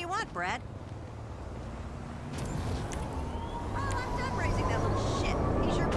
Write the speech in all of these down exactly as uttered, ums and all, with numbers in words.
you want, Brad? Well, I'm done raising that little shit. He's your...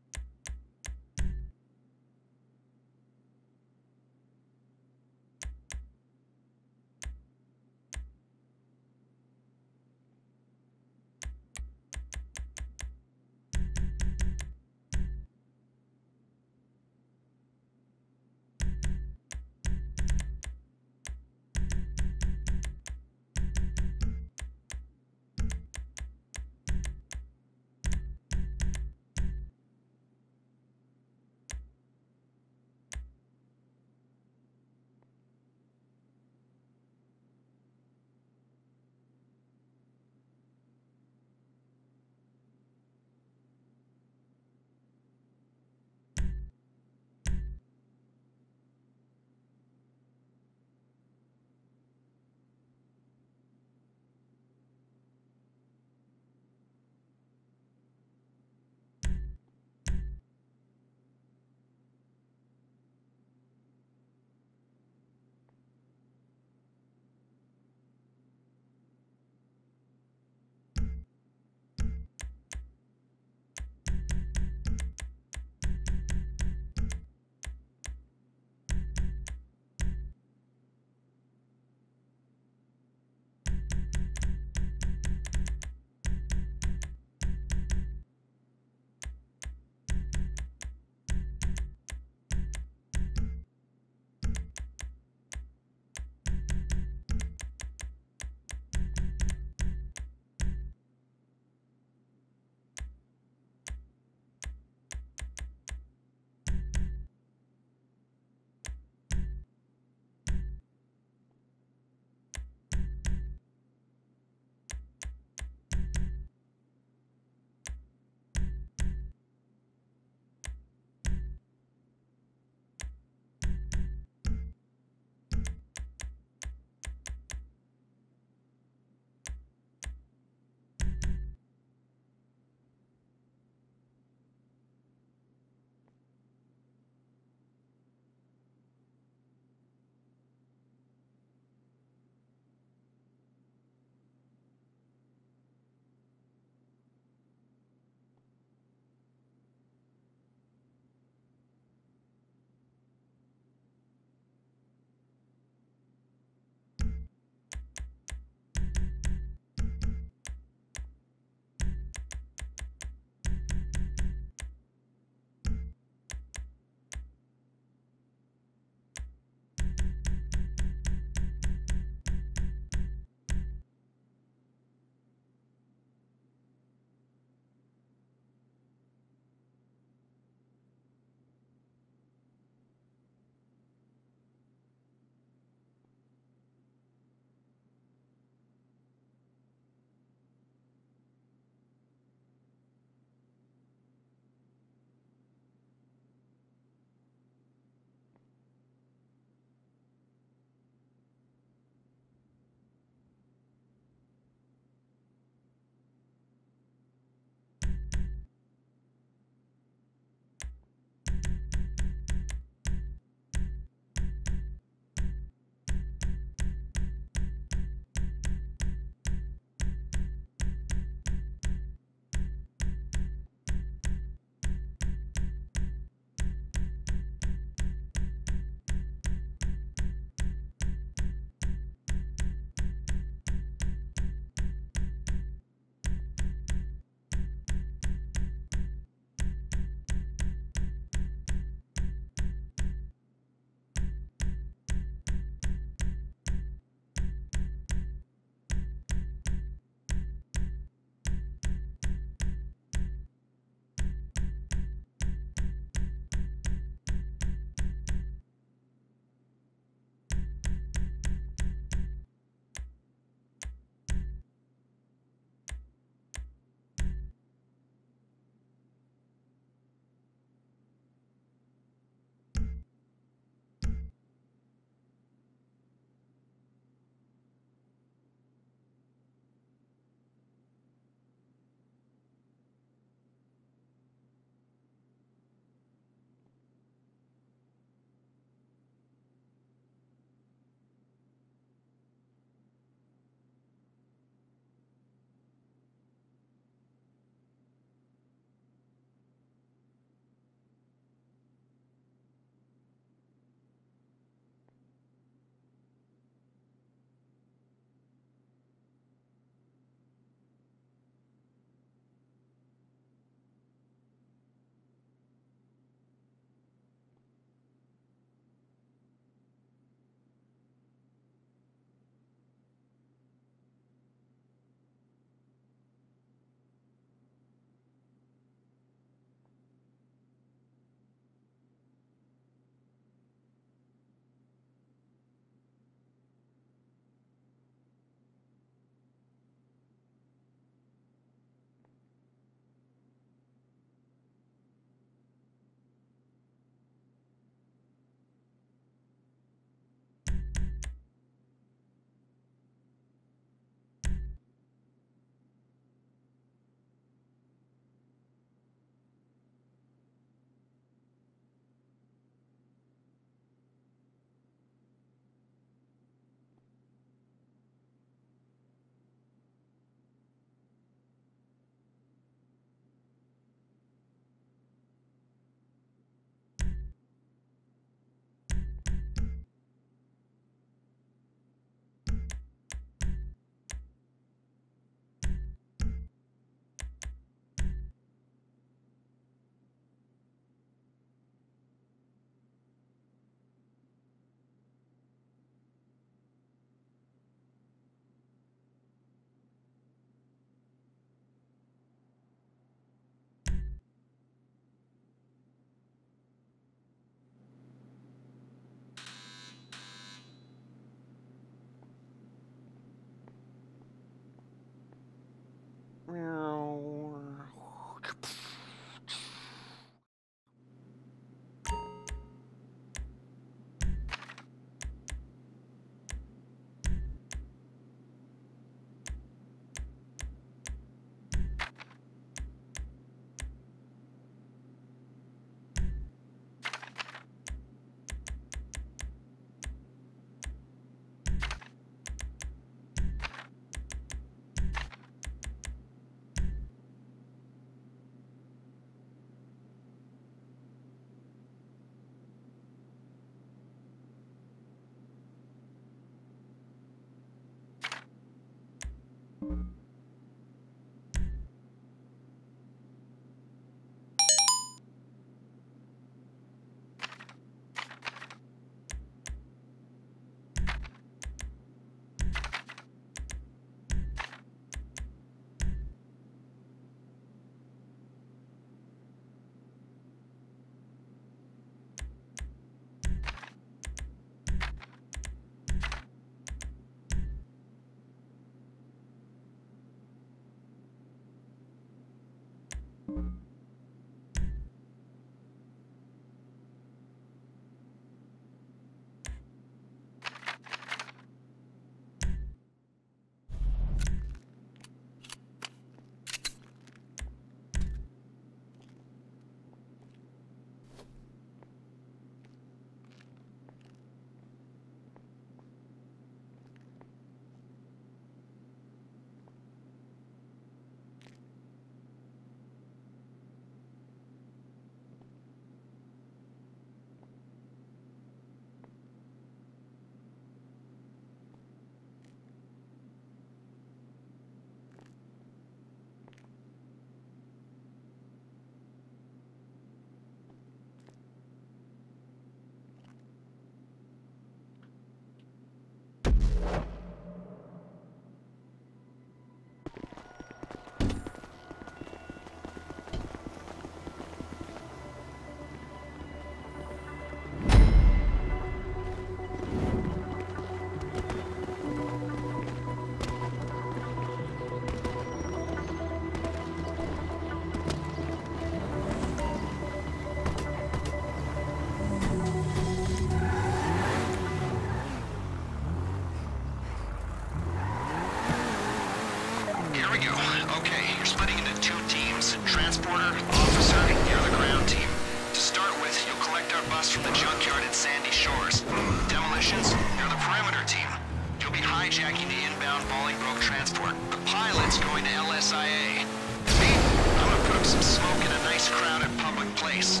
Here we go. Okay, you're splitting into two teams. Transporter, officer, you're the ground team. To start with, you'll collect our bus from the junkyard at Sandy Shores. Demolitions, you're the perimeter team. You'll be hijacking the inbound Bolingbroke transport. The pilot's going to L S I A. And me, I'm gonna put up some smoke in a nice crowded public place.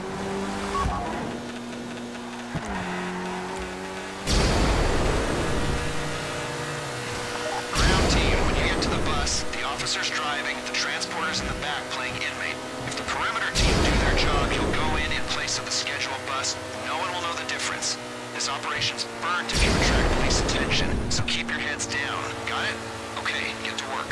The officer's driving, the transporter's in the back playing inmate. If the perimeter team do their job, you'll go in in place of the scheduled bus. No one will know the difference. This operation's burnt if you attract police attention, so keep your heads down. Got it? Okay, get to work.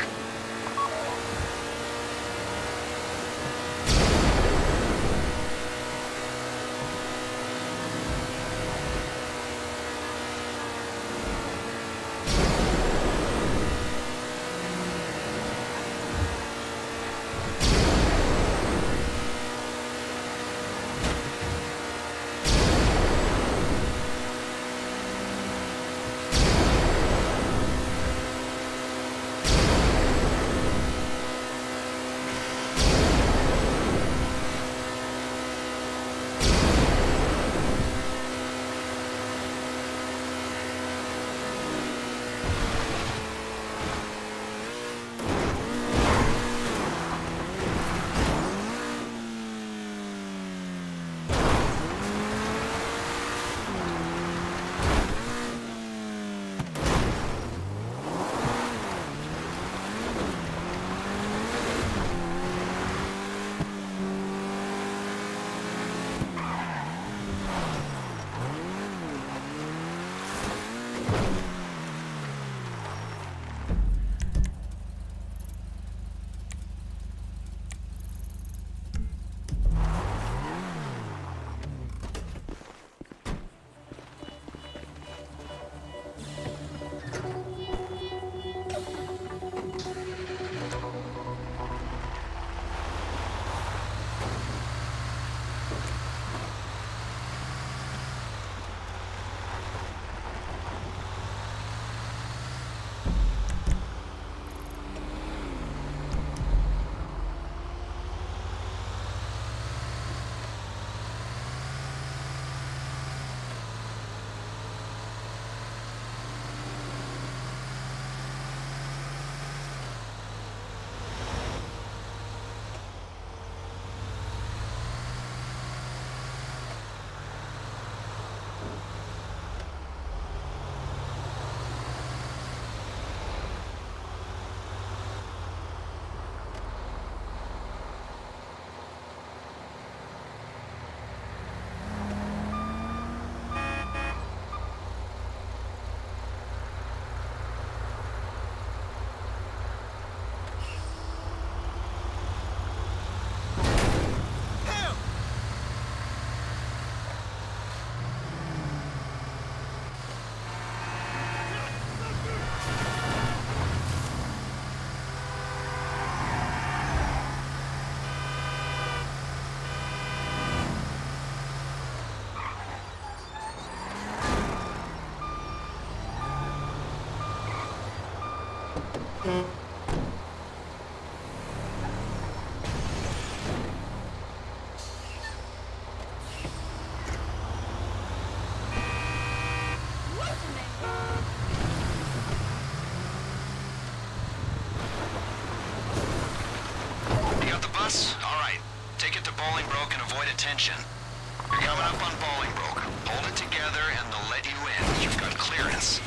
You got the bus? All right. Take it to Bolingbroke and avoid attention. You're coming up on Bolingbroke. Hold it together and they'll let you in. You've got clearance.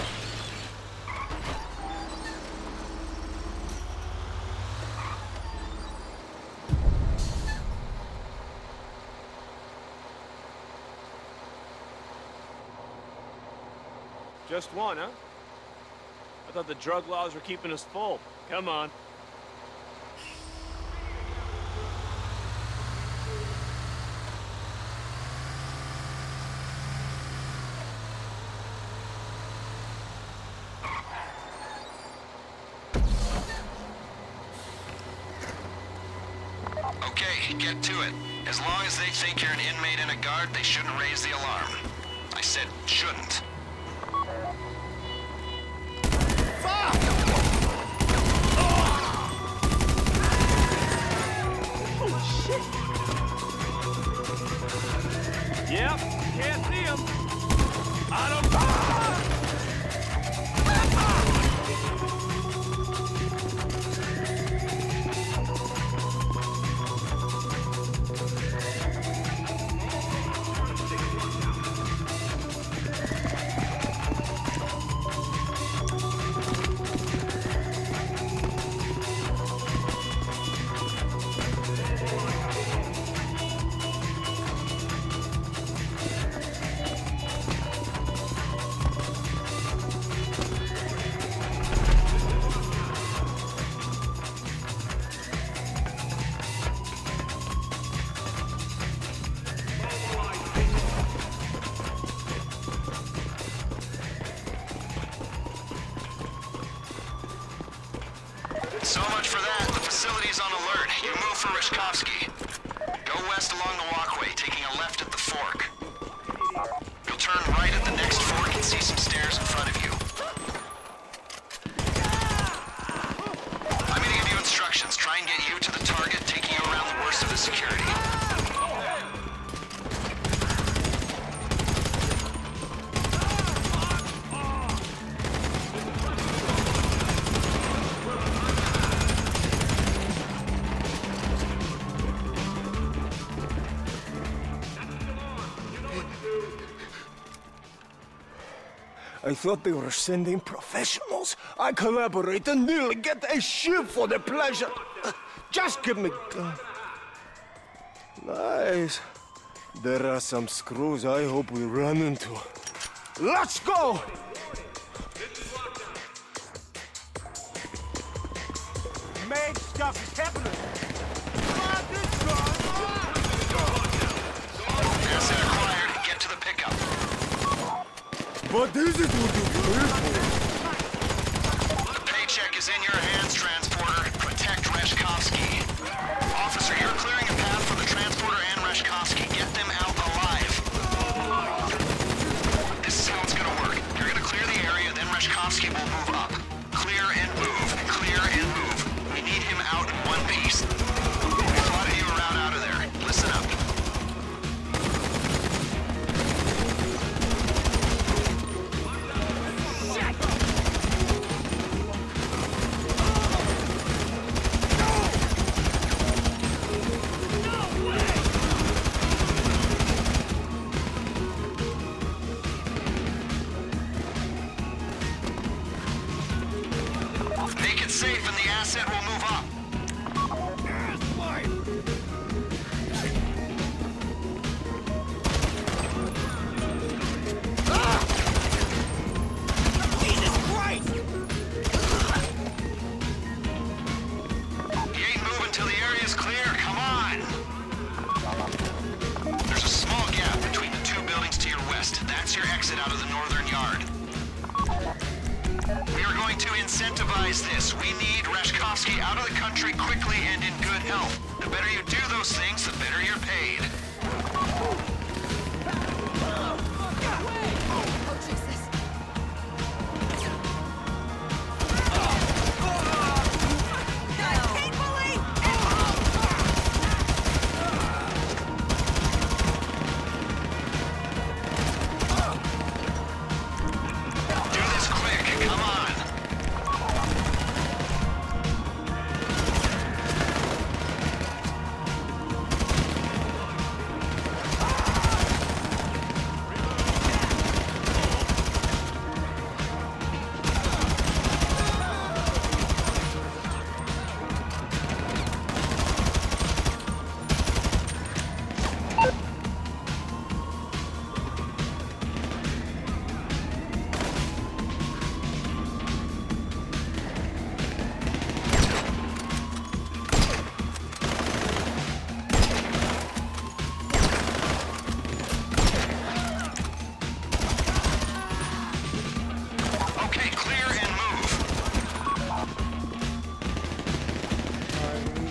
Just one, huh? I thought the drug laws were keeping us full. Come on. Okay, get to it. As long as they think you're an inmate in a guard, they shouldn't raise the alarm. I said shouldn't. Yep, can't see him. I don't... Ah! So much for that. The facility's on alert. You move for Rishkovsky. Go west along the walkway, taking a left at the fork. You'll turn right at the next fork and see some stairs in front of you. I'm gonna give you instructions. Try and get you to the target, taking you around the worst of the security. I thought they were sending professionals. I collaborate and nearly get a ship for the pleasure. Just give me... Nice. There are some screws I hope we run into. Let's go! Mad stuff is happening. Asset acquired. Get to the pickup. What is it with you people? The paycheck is in your hands, Transporter. Protect Reshkovsky. Officer, you're clearing a path for the Transporter and Reshkovsky. Get them out alive. This is how it's gonna work. You're gonna clear the area, then Reshkovsky will move up. Clear and move. Clear and move. We need him out in one piece. We plotted you a route out of there. Listen up. Make it safe and the asset will move up. Jesus Christ! He ain't moving till the area's clear. Come on! There's a small gap between the two buildings to your west. That's your exit out of the northern yard. We are going to incentivize this. We need Reshkovsky out of the country quickly and in good health. The better you do those things, the better you're paid. Oh, Jesus.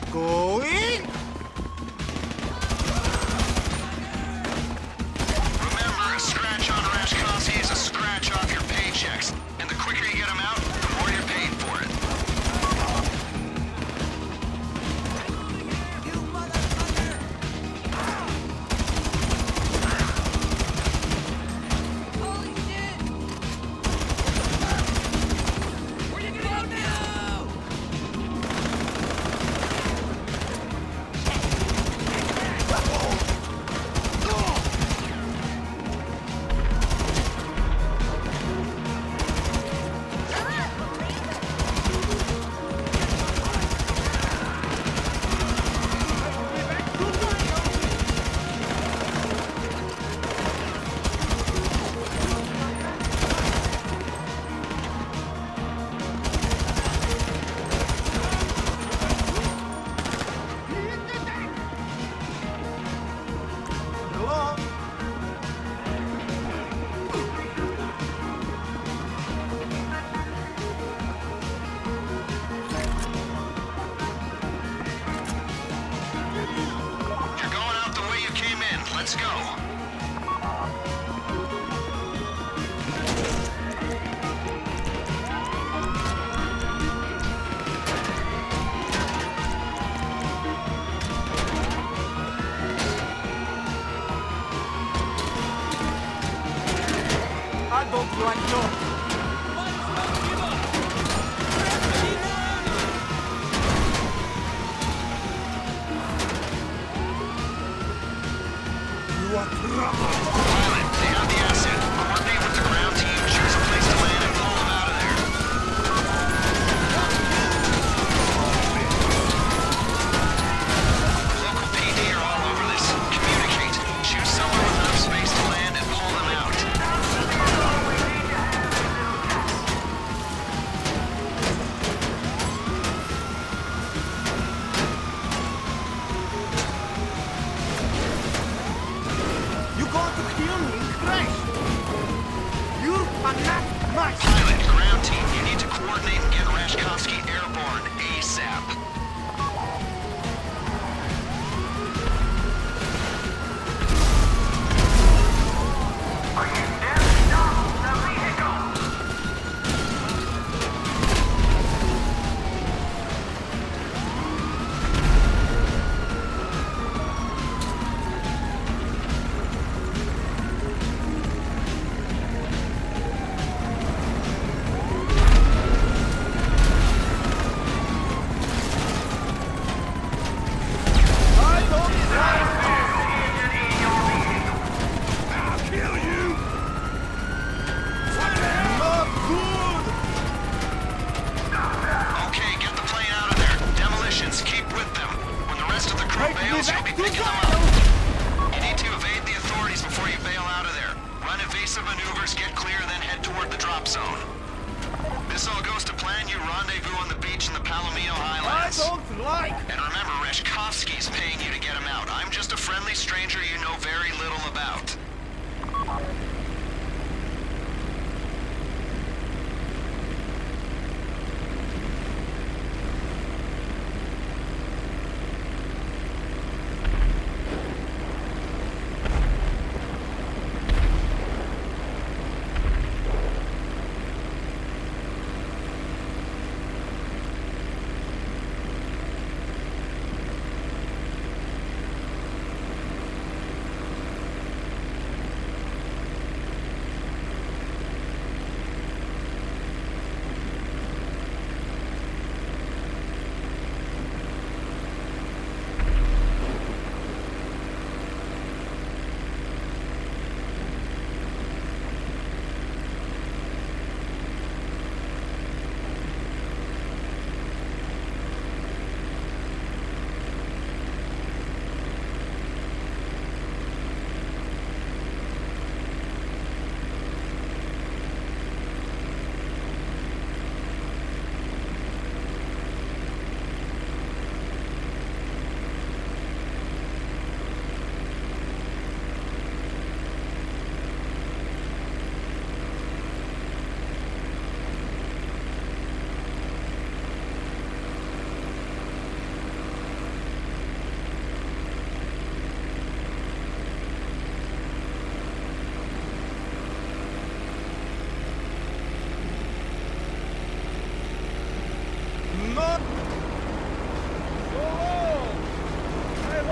Going! Remember, a scratch on Rashkovsky is a scratch off your paychecks. And the quicker you get them out, the more you're paid for it. You motherfucker! Holy shit! Where you gonna go now? Hello? You're going out the way you came in. Let's go. I don't like no. You are trouble. Pilot, they have the asset. Coordinate with the ground team, choose a place to land, and pull them out of there. Local P D are all over this. Communicate. Choose somewhere with enough space to land and pull them out. You going to kill me, Christ? You are not my Pilot, ground team, you need to coordinate and get Rashkovsky airborne ASAP. I don't like I'll kill you! Not good! Okay, get the plane out of there. Demolitions, keep with them. When the rest of the crew Take me bails, you'll back be to picking them Zion. up. You need to evade the authorities before you bail out of there. Run evasive maneuvers, get clear, then head toward the drop zone. This all goes to plan, you rendezvous on the beach in the Palomino I Highlands. don't like And remember, Rashkovsky's paying you to get him out. I'm just a friendly stranger you know very little about.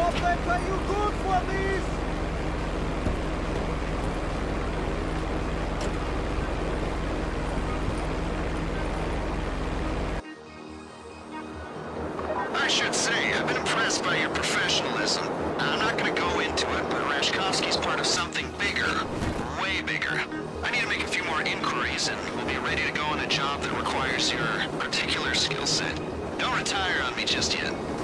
Robek, are you good for this? I should say, I've been impressed by your professionalism. I'm not gonna go into it, but Rashkovsky's part of something bigger. Way bigger. I need to make a few more inquiries, and we'll be ready to go on a job that requires your particular skill set. Don't retire on me just yet.